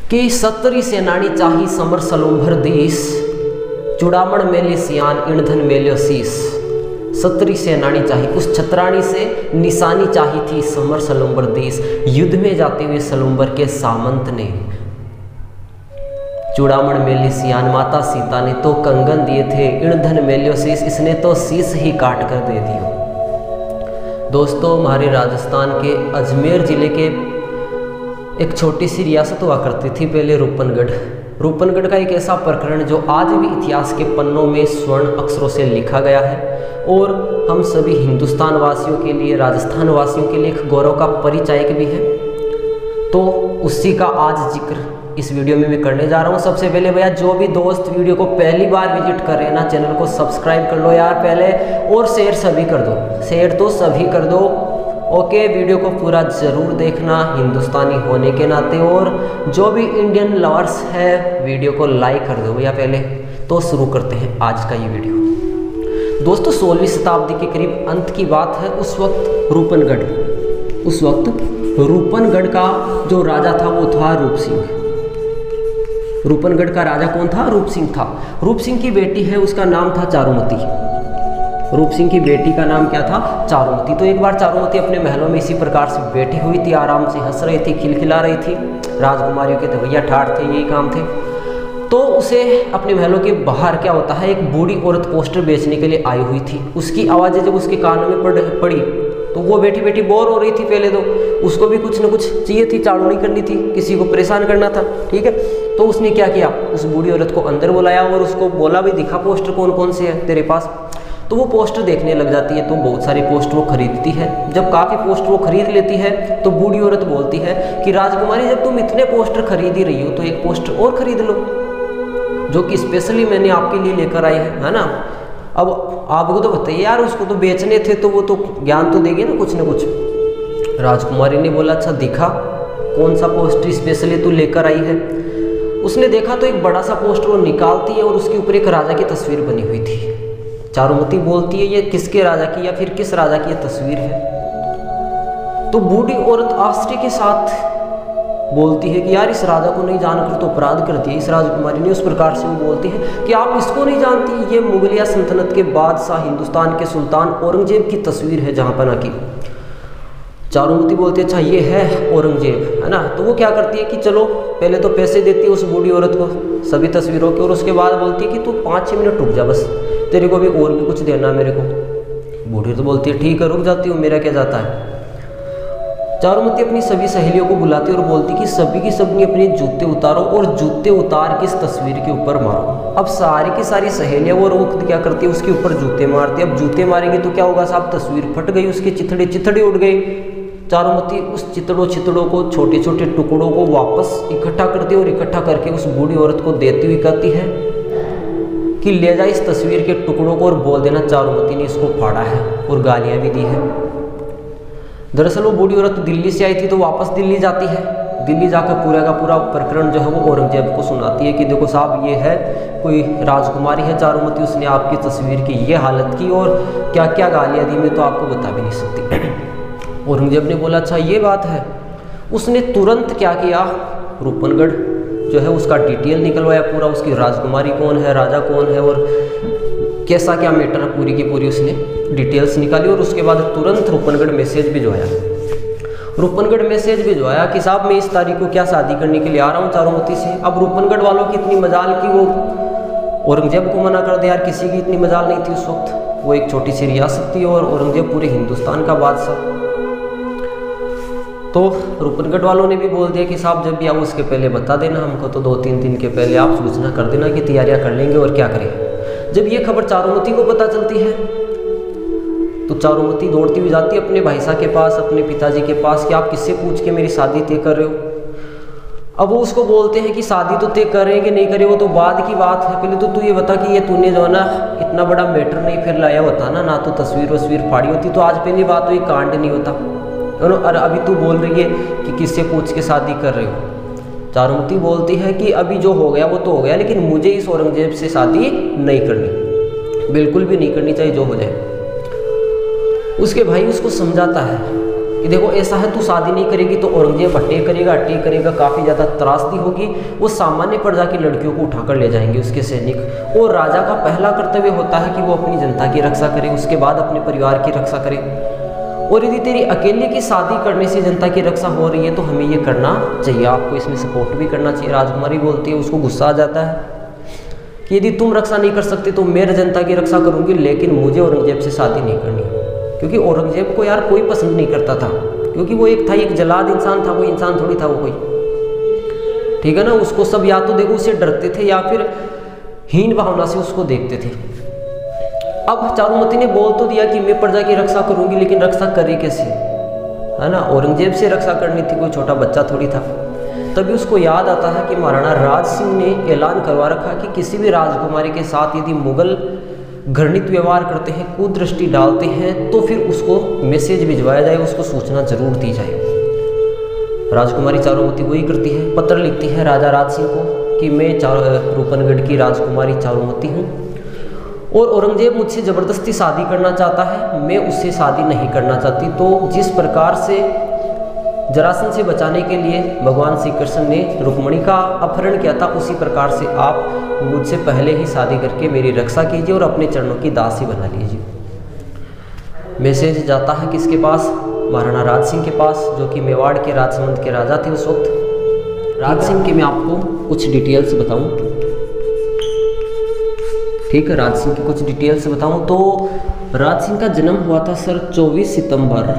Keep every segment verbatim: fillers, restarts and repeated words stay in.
कि सत्तरी सेनानी चाही समर सलुंभर देश, चुड़ामण मेले सियान ईंधन मेल्यो शीस। सत्तरी सेनानी चाही, उस छतरानी से निशानी चाही थी समर सलुंबर देश। युद्ध में जाते हुए सलुंबर के सामंत ने चूड़ामण मेली सियान, माता सीता ने तो कंगन दिए थे, ईंधन मेल्यो शीस, इसने तो शीस ही काट कर दे दियो। दोस्तों, हमारे राजस्थान के अजमेर जिले के एक छोटी सी रियासत हुआ करती थी पहले, रूपनगढ़। रूपनगढ़ का एक ऐसा प्रकरण जो आज भी इतिहास के पन्नों में स्वर्ण अक्षरों से लिखा गया है और हम सभी हिंदुस्तान वासियों के लिए, राजस्थान वासियों के लिए एक गौरव का परिचायक भी है। तो उसी का आज जिक्र इस वीडियो में मैं करने जा रहा हूँ। सबसे पहले भैया, जो भी दोस्त वीडियो को पहली बार विजिट कर रहे हैं ना, चैनल को सब्सक्राइब कर लो यार पहले, और शेयर सभी कर दो, शेयर तो सभी कर दो। ओके, वीडियो को पूरा ज़रूर देखना हिंदुस्तानी होने के नाते, और जो भी इंडियन लवर्स है वीडियो को लाइक कर दो भैया पहले। तो शुरू करते हैं आज का ये वीडियो। दोस्तों, सोलहवीं शताब्दी के करीब अंत की बात है। उस वक्त रूपनगढ़ उस वक्त रूपनगढ़ का जो राजा था वो था रूप सिंह। रूपनगढ़ का राजा कौन था? रूप सिंह था। रूप सिंह की बेटी है, उसका नाम था चारुमती। रूप सिंह की बेटी का नाम क्या था? चारुमती। तो एक बार चारुमती अपने महलों में इसी प्रकार से बैठी हुई थी, आराम से हंस रही थी, खिलखिला रही थी। राजकुमारियों के तो भैया ठाठ थे, यही काम थे। तो उसे अपने महलों के बाहर क्या होता है, एक बूढ़ी औरत पोस्टर बेचने के लिए आई हुई थी। उसकी आवाज़ें जब उसके कानों में पड़ पड़ी तो वो बैठी बैठी बोर हो रही थी। पहले तो उसको भी कुछ न कुछ चाहिए थी, चालू करनी थी, किसी को परेशान करना था, ठीक है। तो उसने क्या किया, उस बूढ़ी औरत को अंदर बुलाया और उसको बोला भी, दिखा पोस्टर कौन कौन से है तेरे पास। तो वो पोस्टर देखने लग जाती है। तो बहुत सारे पोस्टर वो खरीदती है। जब काफ़ी पोस्टर वो खरीद लेती है तो बूढ़ी औरत बोलती है कि राजकुमारी, जब तुम इतने पोस्टर खरीद ही रही हो तो एक पोस्टर और खरीद लो, जो कि स्पेशली मैंने आपके लिए लेकर आई है, है ना। अब आपको तो बताइए यार, उसको तो बेचने थे तो वो तो ज्ञान तो देगी ना कुछ ना कुछ। राजकुमारी ने बोला, अच्छा दिखा कौन सा पोस्टर स्पेशली तू लेकर आई है। उसने देखा तो एक बड़ा सा पोस्टर वो निकालती है और उसके ऊपर एक राजा की तस्वीर बनी हुई थी। चारुमती बोलती है, ये किसके राजा की या फिर किस राजा की ये तस्वीर है। तो बूढ़ी औरत आश्चर्य के साथ बोलती है कि यार, इस राजा को नहीं जानकर तो अपराध कर दिया। इस राजकुमारी ने उस प्रकार से वो बोलती है कि आप इसको नहीं जानती, ये मुगलिया सल्तनत के बादशाह, हिंदुस्तान के सुल्तान औरंगजेब की तस्वीर है जहाँ पना की। चारुमती बोलती है, अच्छा ये है औरंगजेब, है ना। तो वो क्या करती है कि चलो, पहले तो पैसे देती है उस बूढ़ी औरत को सभी तस्वीरों के, और उसके बाद बोलती है कि तू पाँच छः मिनट रुक जा, बस तेरे को भी और भी कुछ देना मेरे को। बूढ़ी तो बोलती है, ठीक है रुक जाती हूँ, मेरा क्या जाता है। चारुमती अपनी सभी सहेलियों को बुलाती और बोलती कि सभी की सभी अपने जूते उतारो और जूते उतार के इस तस्वीर के ऊपर मारो। अब सारी की सारी सहेलियाँ वो वक्त क्या करती है, उसके ऊपर जूते मारती है। अब जूते मारेंगे तो क्या होगा साहब, तस्वीर फट गई, उसके चिथड़े चिथड़े उड़ गए। चारुमती उस चितड़ों चितड़ों को, छोटे छोटे टुकड़ों को वापस इकट्ठा करती है और इकट्ठा करके उस बूढ़ी औरत को देती हुई कहती है कि ले जा इस तस्वीर के टुकड़ों को और बोल देना चारुमती ने इसको फाड़ा है, और गालियाँ भी दी है। दरअसल वो बूढ़ी औरत दिल्ली से आई थी, तो वापस दिल्ली जाती है। दिल्ली जाकर पूरा का पूरा प्रकरण जो है वो औरंगजेब को सुनाती है कि देखो साहब, ये है कोई राजकुमारी है चारुमती, उसने आपकी तस्वीर की ये हालत की और क्या क्या गालियाँ दी, मैं तो आपको बता भी नहीं सकती। औरंगजेब ने बोला, अच्छा ये बात है। उसने तुरंत क्या किया, रूपनगढ़ जो है उसका डिटेल निकलवाया पूरा, उसकी राजकुमारी कौन है, राजा कौन है और कैसा क्या मैटर है, पूरी की पूरी उसने डिटेल्स निकाली। और उसके बाद तुरंत रूपनगढ़ मैसेज भिजवाया। रूपनगढ़ मैसेज भिजवाया कि साहब मैं इस तारीख को क्या शादी करने के लिए आ रहा हूँ चारुमती से। अब रूपनगढ़ वालों की इतनी मजाल कि वो औरंगजेब को मना कर दे यार, किसी की इतनी मजाल नहीं थी उस वक्त। वो एक छोटी सी रियासत थी और औरंगजेब पूरे हिंदुस्तान का बादशाह। तो रूपनगढ़ वालों ने भी बोल दिया कि साहब जब भी आओ उसके पहले बता देना हमको, तो दो तीन दिन के पहले आप सूचना कर देना कि तैयारियां कर लेंगे और क्या करें। जब ये खबर चारुमती को पता चलती है तो चारुमती दौड़ती हुई जाती है अपने भाई साहब के पास, अपने पिताजी के पास कि आप किससे पूछ के मेरी शादी तय कर रहे हो। अब वो उसको बोलते हैं कि शादी तो तय करें कि नहीं करें वो तो बाद की बात है, पहले तो तू ये बता कि ये तूने जो है ना इतना बड़ा मैटर नहीं फिर लाया होता ना, ना तो तस्वीर वस्वीर फाड़ी होती तो आज पहली बात तो ये कांड नहीं होता। और अभी तू बोल रही है कि किससे पूछ के शादी कर रहे हो। चारुमती बोलती है कि अभी जो हो गया वो तो हो गया, लेकिन मुझे इस औरंगजेब से शादी नहीं करनी, बिल्कुल भी नहीं करनी चाहिए जो हो जाए। उसके भाई उसको समझाता है कि देखो ऐसा है, तू शादी नहीं करेगी तो औरंगजेब अटैक करेगा, अटैक करेगा, काफ़ी ज़्यादा त्रासदी होगी, वो सामान्य प्रजा की लड़कियों को उठाकर ले जाएंगे उसके सैनिक। और राजा का पहला कर्तव्य होता है कि वो अपनी जनता की रक्षा करे, उसके बाद अपने परिवार की रक्षा करे। और यदि तेरी अकेले की शादी करने से जनता की रक्षा हो रही है तो हमें ये करना चाहिए, आपको इसमें सपोर्ट भी करना चाहिए। राजकुमारी बोलती है, उसको गुस्सा आ जाता है कि यदि तुम रक्षा नहीं कर सकते तो मैं जनता की रक्षा करूंगी, लेकिन मुझे औरंगजेब से शादी नहीं करनी, क्योंकि औरंगजेब को यार कोई पसंद नहीं करता था, क्योंकि वो एक था, एक जलाद इंसान था, कोई इंसान थोड़ी था वो कोई, ठीक है ना। उसको सब या तो देखो उससे डरते थे या फिर हीन भावना से उसको देखते थे। अब चारुमती ने बोल तो दिया कि मैं प्रजा की रक्षा करूंगी, लेकिन रक्षा करे कैसे, है ना। औरंगजेब से रक्षा करनी थी, कोई छोटा बच्चा थोड़ी था। तभी उसको याद आता है कि महाराणा राज सिंह ने ऐलान करवा रखा कि किसी भी राजकुमारी के साथ यदि मुगल घृणित व्यवहार करते हैं, कुदृष्टि डालते हैं, तो फिर उसको मैसेज भिजवाया जाए, उसको सूचना जरूर दी जाए। राजकुमारी चारुमती वही करती है, पत्र लिखती है राजा राज सिंह को कि मैं रूपनगढ़ की राजकुमारी चारुमती हूँ और औरंगजेब मुझसे ज़बरदस्ती शादी करना चाहता है, मैं उससे शादी नहीं करना चाहती। तो जिस प्रकार से जरासंध से बचाने के लिए भगवान श्री कृष्ण ने रुक्मिणी का अपहरण किया था, उसी प्रकार से आप मुझसे पहले ही शादी करके मेरी रक्षा कीजिए और अपने चरणों की दासी बना लीजिए। मैसेज जाता है किसके पास? महाराणा राज सिंह के पास, जो कि मेवाड़ के राजसमंद के राजा थे उस वक्त। राज सिंह की मैं आपको कुछ डिटेल्स बताऊं, ठीक है, राज सिंह की कुछ डिटेल्स बताऊं तो राज सिंह का जन्म हुआ था सर चौबीस सितंबर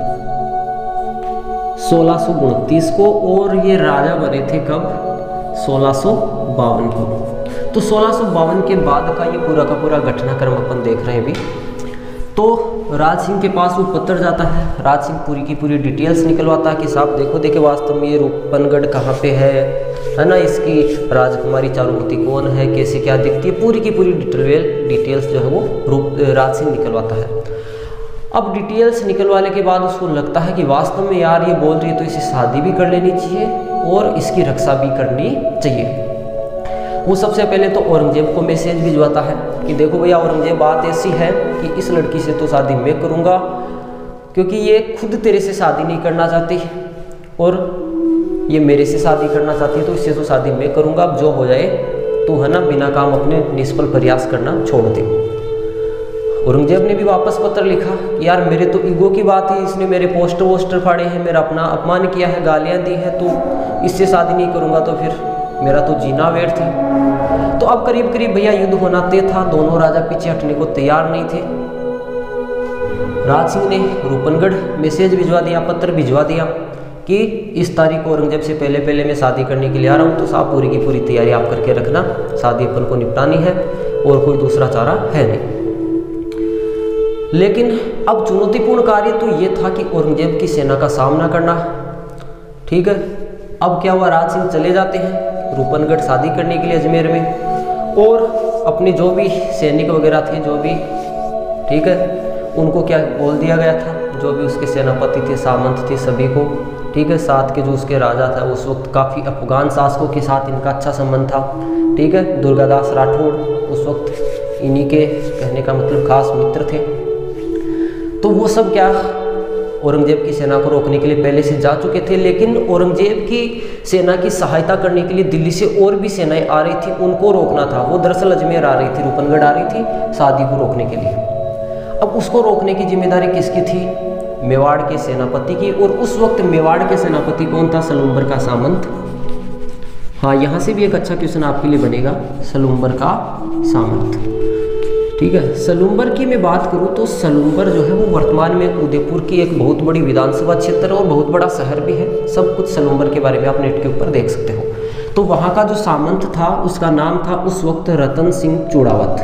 सोलह सौ उनतीस को, और ये राजा बने थे कब? सोलह सौ बावन को। तो सोलह सौ बावन के बाद का ये पूरा का पूरा घटनाक्रम अपन देख रहे हैं अभी। तो राज सिंह के पास वो पत्र जाता है, राज सिंह पूरी की पूरी डिटेल्स निकलवाता है कि साहब देखो देखे वास्तव में ये रूपनगढ़ कहाँ पे है है ना, इसकी राजकुमारी चारुमती कौन है, कैसे क्या दिखती है, पूरी की पूरी डिटेल डिटेल्स जो है वो रूप राज सिंह निकलवाता है। अब डिटेल्स निकलवाने के बाद उसको लगता है कि वास्तव में यार ये बोल रही है तो इसे शादी भी कर लेनी चाहिए और इसकी रक्षा भी करनी चाहिए। वो सबसे पहले तो औरंगजेब को मैसेज भिजवाता है कि देखो भैया औरंगजेब, बात ऐसी है कि इस लड़की से तो शादी मैं करूँगा, क्योंकि ये खुद तेरे से शादी नहीं करना चाहती और ये मेरे से शादी करना चाहती है, तो इससे तो शादी मैं करूँगा। अब जो हो जाए तो है ना, बिना काम अपने निष्फल प्रयास करना छोड़ दे। औरंगजेब ने भी वापस पत्र लिखा कि यार मेरे तो ईगो की बात है, इसने मेरे पोस्टर वोस्टर फाड़े हैं, मेरा अपना अपमान किया है, गालियाँ दी हैं, तो इससे शादी नहीं करूँगा तो फिर मेरा तो जीना व्यर्थ है। तो अब करीब करीब भैया युद्ध होना तय था, दोनों राजा पीछे हटने को तैयार नहीं थे। राज सिंह ने रूपनगढ़ मैसेज भिजवा दिया, पत्र भिजवा दिया कि इस तारीख को औरंगजेब से पहले पहले मैं शादी करने के लिए आ रहा हूँ, तो साहब पूरी की पूरी तैयारी आप करके रखना, शादी अपन को निपटानी है और कोई दूसरा चारा है नहीं। लेकिन अब चुनौतीपूर्ण कार्य तो ये था कि औरंगजेब की सेना का सामना करना, ठीक है। अब क्या हुआ, राज सिंह चले जाते हैं रूपनगढ़ शादी करने के लिए अजमेर में, और अपने जो भी सैनिक वगैरह थे, जो भी, ठीक है, उनको क्या बोल दिया गया था, जो भी उसके सेनापति थे, सामंत थे, सभी को, ठीक है, साथ के जो उसके राजा था, उस वक्त काफ़ी अफगान शासकों के साथ इनका अच्छा संबंध था, ठीक है। दुर्गादास राठौड़ उस वक्त इन्हीं के कहने का मतलब खास मित्र थे। तो वो सब क्या औरंगजेब की सेना को रोकने के लिए पहले से जा चुके थे, लेकिन औरंगजेब की सेना की सहायता करने के लिए दिल्ली से और भी सेनाएं आ रही थी, उनको रोकना था। वो दरअसल अजमेर आ रही थी, रूपनगढ़ आ रही थी शादी को रोकने के लिए। अब उसको रोकने की जिम्मेदारी किसकी थी? मेवाड़ के सेनापति की। और उस वक्त मेवाड़ के सेनापति कौन था? सलूम्बर का सामंत। हाँ, यहाँ से भी एक अच्छा क्वेश्चन आपके लिए बनेगा, सलूम्बर का सामंत, ठीक है। सलूम्बर की मैं बात करूँ तो सलूम्बर जो है वो वर्तमान में उदयपुर की एक बहुत बड़ी विधानसभा क्षेत्र है और बहुत बड़ा शहर भी है। सब कुछ सलूम्बर के बारे में आप नेट के ऊपर देख सकते हो। तो वहाँ का जो सामंत था उसका नाम था उस वक्त रतन सिंह चूड़ावत।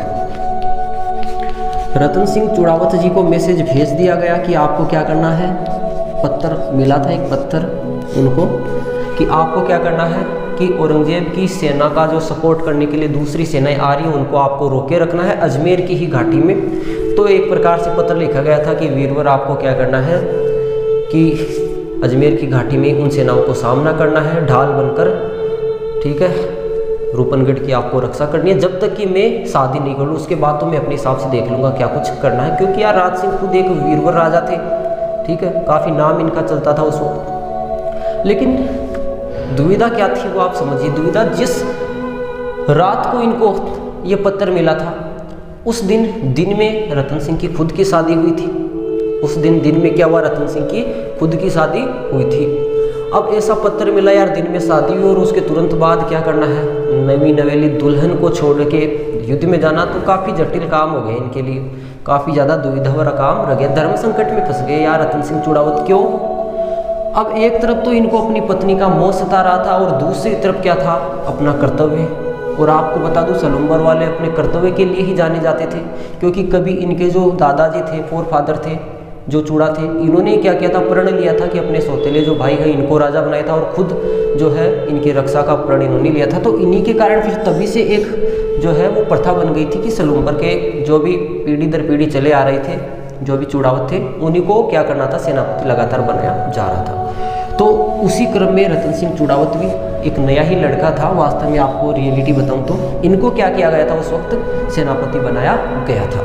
रतन सिंह चूड़ावत जी को मैसेज भेज दिया गया कि आपको क्या करना है, पत्र मिला था एक पत्र उनको कि आपको क्या करना है कि औरंगजेब की सेना का जो सपोर्ट करने के लिए दूसरी सेनाएं आ रही हैं उनको आपको रोके रखना है अजमेर की ही घाटी में। तो एक प्रकार से पत्र लिखा गया था कि वीरवर आपको क्या करना है कि अजमेर की घाटी में उन सेनाओं को सामना करना है ढाल बनकर, ठीक है। रूपनगढ़ की आपको रक्षा करनी है जब तक कि मैं शादी नहीं कर लूँ, उसके बाद तो मैं अपने हिसाब से देख लूँगा क्या कुछ करना है। क्योंकि यार राज सिंह खुद एक वीरवर राजा थे, ठीक है, काफ़ी नाम इनका चलता था उस वक्त। लेकिन दुविधा क्या थी वो आप समझिए। दुविधा, जिस रात को इनको ये पत्र मिला था उस दिन दिन में रतन सिंह की खुद की शादी हुई थी। उस दिन दिन में क्या हुआ, रतन सिंह की खुद की शादी हुई थी। अब ऐसा पत्र मिला यार, दिन में शादी हुई और उसके तुरंत बाद क्या करना है, नवी नवेली दुल्हन को छोड़ के युद्ध में जाना, तो काफ़ी जटिल काम हो गया इनके लिए, काफ़ी ज़्यादा दुविधा भरा काम रह गया। धर्म संकट में फंस गए यार रतन सिंह चुड़ावत। क्यों? अब एक तरफ तो इनको अपनी पत्नी का मोह सता रहा था और दूसरी तरफ क्या था, अपना कर्तव्य। और आपको बता दूं, सलूम्बर वाले अपने कर्तव्य के लिए ही जाने जाते थे, क्योंकि कभी इनके जो दादाजी थे, फोर फादर थे, जो चूड़ा थे, इन्होंने क्या किया था, प्रण लिया था कि अपने सौतेले जो भाई हैं इनको राजा बनाया था और खुद जो है इनकी रक्षा का प्रण इन्होंने लिया था। तो इन्हीं के कारण फिर तभी से एक जो है वो प्रथा बन गई थी कि सलूम्बर के जो भी पीढ़ी दर पीढ़ी चले आ रहे थे, जो भी चूड़ावत थे, उन्हीं को क्या करना था, सेनापति लगातार बनाया जा रहा था। तो उसी क्रम में रतन सिंह चूड़ावत भी एक नया ही लड़का था। वास्तव में आपको रियलिटी बताऊं तो इनको क्या किया गया था, उस वक्त सेनापति बनाया गया था।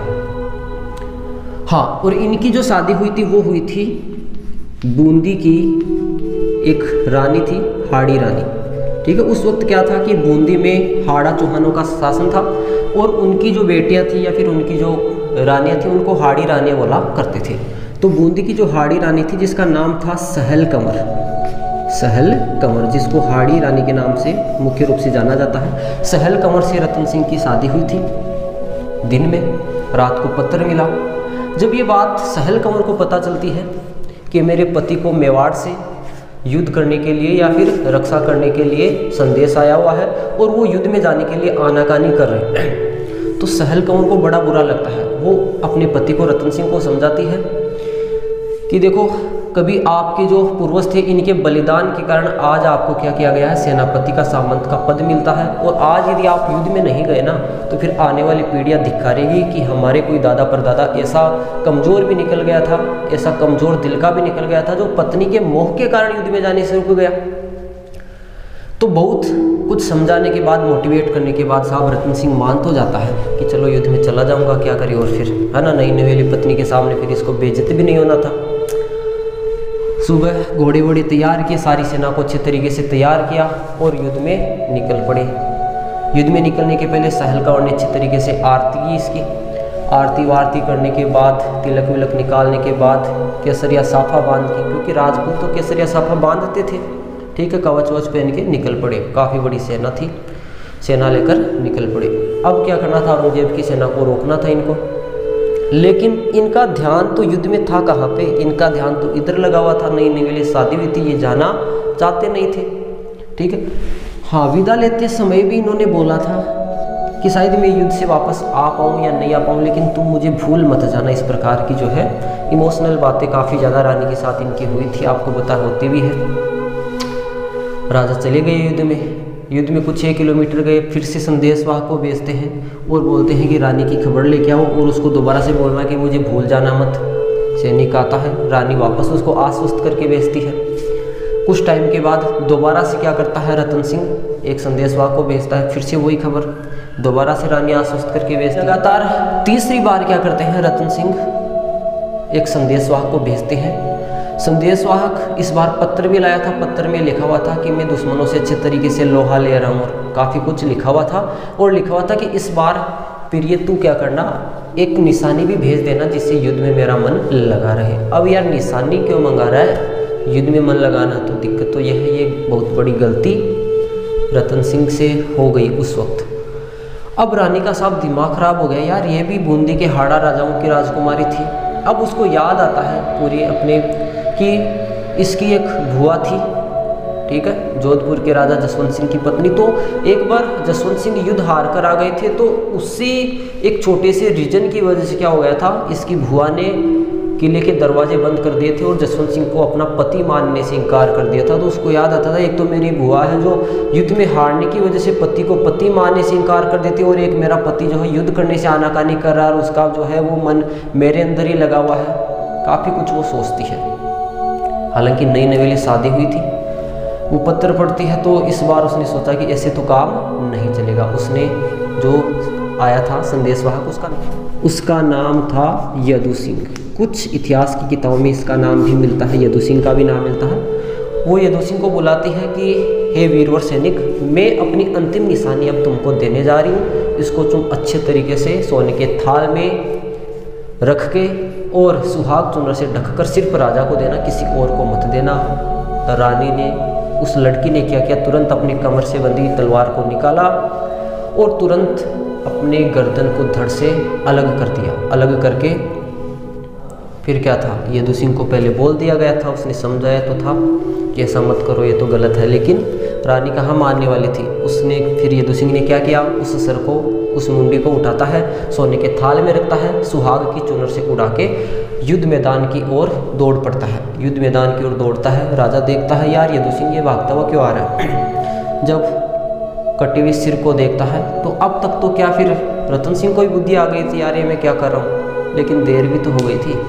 हाँ, और इनकी जो शादी हुई थी वो हुई थी बूंदी की एक रानी थी, हाड़ी रानी। ठीक है, उस वक्त क्या था कि बूंदी में हाड़ा चौहानों का शासन था और उनकी जो बेटियां थी या फिर उनकी जो रानियां थी उनको हाड़ी रानी बोला करते थे। तो बूंदी की जो हाड़ी रानी थी जिसका नाम था सहल कंवर, सहल कंवर, जिसको हाड़ी रानी के नाम से मुख्य रूप से जाना जाता है, सहल कंवर से रतन सिंह की शादी हुई थी। दिन में, रात को पत्र मिला। जब ये बात सहल कंवर को पता चलती है कि मेरे पति को मेवाड़ से युद्ध करने के लिए या फिर रक्षा करने के लिए संदेश आया हुआ है और वो युद्ध में जाने के लिए आनाकानी कर रहे हैं, तो सहल कंवर को बड़ा बुरा लगता है। वो अपने पति को, रतन सिंह को समझाती है कि देखो, कभी आपके जो पूर्वज थे इनके बलिदान के कारण आज आपको क्या किया गया है, सेनापति का सामंत का पद मिलता है। और आज यदि आप युद्ध में नहीं गए ना तो फिर आने वाली पीढ़ियां धिक्कारेगी कि हमारे कोई दादा परदादा ऐसा कमज़ोर भी निकल गया था, ऐसा कमज़ोर दिल का भी निकल गया था जो पत्नी के मोह के कारण युद्ध में जाने से रुक गया। तो बहुत कुछ समझाने के बाद, मोटिवेट करने के बाद साहब रतन सिंह मान तो जाता है कि चलो युद्ध में चला जाऊँगा, क्या करिए। और फिर है ना, नई नवेली पत्नी के सामने फिर इसको बेइज्जती भी नहीं होना था। सुबह घोड़े वोड़े तैयार किए, सारी सेना को अच्छे तरीके से तैयार किया और युद्ध में निकल पड़े। युद्ध में निकलने के पहले सहल कंवर ने अच्छे तरीके से आरती की। इसकी आरती वारती करने के बाद, तिलक विलक निकालने के बाद केसरिया साफा बांध के, क्योंकि राजपूत तो केसरिया साफा बांधते थे, ठीक है, कवच वच पहन के निकल पड़े। काफ़ी बड़ी सेना थी, सेना लेकर निकल पड़े। अब क्या करना था, औरंगजेब की सेना को रोकना था इनको। लेकिन इनका ध्यान तो युद्ध में था कहाँ पे, इनका ध्यान तो इधर लगा हुआ था। नई नवेली शादी हुई थी, ये जाना चाहते नहीं थे, ठीक है। हाँ, विदा लेते समय भी इन्होंने बोला था कि शायद मैं युद्ध से वापस आ पाऊँ या नहीं आ पाऊँ, लेकिन तुम मुझे भूल मत जाना। इस प्रकार की जो है इमोशनल बातें काफ़ी ज़्यादा रानी के साथ इनकी हुई थी, आपको पता होती भी है। राजा चले गए युद्ध में। युद्ध में कुछ छः किलोमीटर गए, फिर से संदेशवाहक को भेजते हैं और बोलते हैं कि रानी की खबर लेके आओ और उसको दोबारा से बोलना कि मुझे भूल जाना मत। सैनिक आता है, रानी वापस उसको आश्वस्त करके भेजती है। कुछ टाइम के बाद दोबारा से क्या करता है रतन सिंह, एक संदेशवाहक को भेजता है, फिर से वही खबर दोबारा से रानी आश्वस्त करके भेजती है। लगातार तीसरी बार क्या करते हैं रतन सिंह, एक संदेशवाहक को भेजते हैं। संदेशवाहक इस बार पत्र भी लाया था। पत्र में लिखा हुआ था कि मैं दुश्मनों से अच्छे तरीके से लोहा ले रहा हूँ, और काफ़ी कुछ लिखा हुआ था। और लिखा हुआ था कि इस बार प्रिय तू क्या करना, एक निशानी भी भेज देना जिससे युद्ध में मेरा मन लगा रहे। अब यार निशानी क्यों मंगा रहा है, युद्ध में मन लगाना, तो दिक्कत तो यह है, ये बहुत बड़ी गलती रतन सिंह से हो गई उस वक्त। अब रानी का साहब दिमाग खराब हो गया, यार ये भी बूंदी के हाड़ा राजाओं की राजकुमारी थी। अब उसको याद आता है पूरी अपने कि इसकी एक भुआ थी, ठीक है, जोधपुर के राजा जसवंत सिंह की पत्नी। तो एक बार जसवंत सिंह युद्ध हार कर आ गए थे, तो उसी एक छोटे से रीजन की वजह से क्या हो गया था, इसकी भुआ ने किले के दरवाजे बंद कर दिए थे और जसवंत सिंह को अपना पति मानने से इनकार कर दिया था। तो उसको याद आता था, एक तो मेरी भुआ है जो युद्ध में हारने की वजह से पति को पति मानने से इनकार कर देती है, और एक मेरा पति जो है युद्ध करने से आनाकानी कर रहा है और उसका जो है वो मन मेरे अंदर ही लगा हुआ है। काफ़ी कुछ वो सोचती है। हालांकि नई नवेली शादी हुई थी, वो पत्र पढ़ती है, तो इस बार उसने सोचा कि ऐसे तो काम नहीं चलेगा। उसने जो आया था संदेशवाहक, उसका उसका नाम था यदु सिंह। कुछ इतिहास की किताबों में इसका नाम भी मिलता है, यदु सिंह का भी नाम मिलता है। वो यदु सिंह को बुलाती है कि हे वीरवर सैनिक, मैं अपनी अंतिम निशानी अब तुमको देने जा रही हूँ, इसको तुम अच्छे तरीके से सोने के थाल में रख के और सुहाग चूनर से ढककर सिर्फ राजा को देना, किसी और को मत देना। रानी ने, उस लड़की ने क्या किया, तुरंत अपनी कमर से बंधी तलवार को निकाला और तुरंत अपने गर्दन को धड़ से अलग कर दिया। अलग करके फिर क्या था, यदु सिंह को पहले बोल दिया गया था, उसने समझाया तो था कि ऐसा मत करो, ये तो गलत है, लेकिन रानी कहाँ मानने वाली थी। उसने फिर यदु सिंह ने क्या किया, उस सर को, उस मुंडी को उठाता है, सोने के थाल में रखता है, सुहाग की चुनर से उड़ा के युद्ध मैदान की ओर दौड़ पड़ता है। युद्ध मैदान की ओर दौड़ता है। राजा देखता है यार यदु सिंह ये भागता हुआ क्यों आ रहा है। जब कटी हुई सिर को देखता है तो अब तक तो क्या, फिर रतन सिंह को भी बुद्धि आ गई थी, यार ये मैं क्या कर रहा हूँ, लेकिन देर भी तो हो गई थी।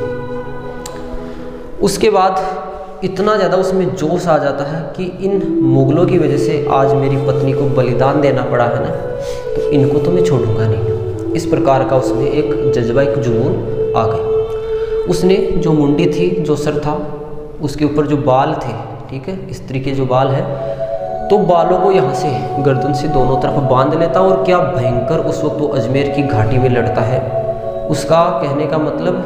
उसके बाद इतना ज़्यादा उसमें जोश आ जाता है कि इन मुगलों की वजह से आज मेरी पत्नी को बलिदान देना पड़ा है ना, तो इनको तो मैं छोड़ूंगा नहीं। इस प्रकार का उसमें एक जज्बा, एक जुनून आ गया। उसने जो मुंडी थी, जो सर था, उसके ऊपर जो बाल थे, ठीक है, स्त्री के जो बाल है, तो बालों को यहाँ से गर्दन से दोनों तरफ बांध लेता। और क्या भयंकर उस वक्त वो अजमेर की घाटी में लड़ता है। उसका कहने का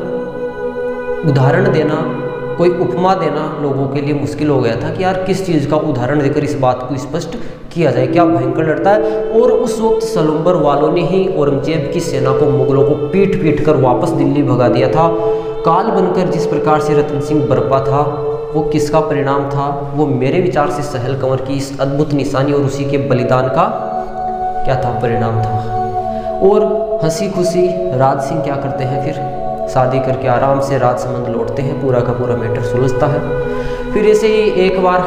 मतलब उदाहरण देना, कोई उपमा देना लोगों के लिए मुश्किल हो गया था कि यार किस चीज़ का उदाहरण देकर इस बात को स्पष्ट किया जाए। क्या भयंकर लड़ता है। और उस वक्त सलुम्बर वालों ने ही औरंगजेब की सेना को, मुगलों को पीट पीट कर वापस दिल्ली भगा दिया था। काल बनकर जिस प्रकार से रतन सिंह बरपा था, वो किसका परिणाम था, वो मेरे विचार से सहल कंवर की इस अद्भुत निशानी और उसी के बलिदान का क्या था, परिणाम था। और हंसी खुशी राज सिंह क्या करते हैं, फिर शादी करके आराम से राजसमंद लौटते हैं। पूरा का पूरा मैटर सुलझता है। फिर ऐसे ही एक बार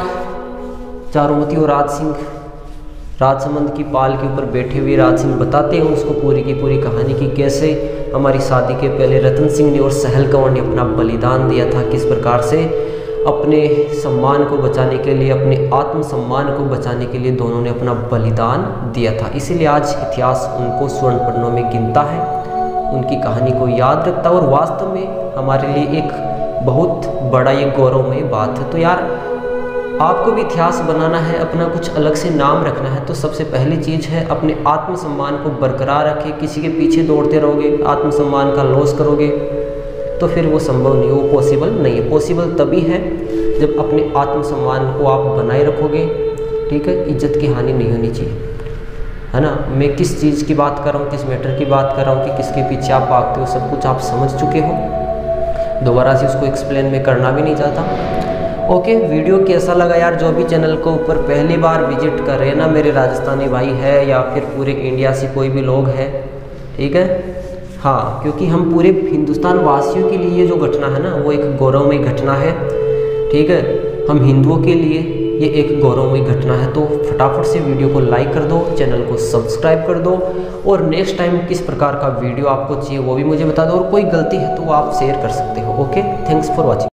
चारुमती और राज सिंह राजसमंद की पाल के ऊपर बैठे हुए राज सिंह बताते हैं उसको पूरी की पूरी कहानी की कैसे हमारी शादी के पहले रतन सिंह ने और सहल कंवर ने अपना बलिदान दिया था, किस प्रकार से अपने सम्मान को बचाने के लिए, अपने आत्मसम्मान को बचाने के लिए दोनों ने अपना बलिदान दिया था। इसीलिए आज इतिहास उनको स्वर्ण पन्नों में गिनता है, उनकी कहानी को याद रखता है और वास्तव में हमारे लिए एक बहुत बड़ा ये गौरवमय बात है। तो यार आपको भी इतिहास बनाना है, अपना कुछ अलग से नाम रखना है, तो सबसे पहली चीज़ है अपने आत्मसम्मान को बरकरार रखें। किसी के पीछे दौड़ते रहोगे, आत्मसम्मान का लॉस करोगे तो फिर वो संभव नहीं, वो पॉसिबल नहीं है। पॉसिबल तभी है जब अपने आत्मसम्मान को आप बनाए रखोगे, ठीक है। इज्जत की हानि नहीं होनी चाहिए, है ना। मैं किस चीज़ की बात कर रहा हूँ, किस मैटर की बात कर रहा हूँ कि किसके पीछे आप भागते हो, सब कुछ आप समझ चुके हो। दोबारा से उसको एक्सप्लेन मैं करना भी नहीं चाहता। ओके, वीडियो कैसा लगा यार। जो भी चैनल को ऊपर पहली बार विजिट कर रहे हैं ना, मेरे राजस्थानी भाई है या फिर पूरे इंडिया से कोई भी लोग हैं, ठीक है। हाँ, क्योंकि हम पूरे हिंदुस्तान वासियों के लिए ये जो घटना है ना, वो एक गौरवमयी घटना है, ठीक है। हम हिंदुओं के लिए ये एक गौरवमयी घटना है। तो फटाफट से वीडियो को लाइक कर दो, चैनल को सब्सक्राइब कर दो और नेक्स्ट टाइम किस प्रकार का वीडियो आपको चाहिए वो भी मुझे बता दो। और कोई गलती है तो आप शेयर कर सकते हो। Okay, thanks for watching.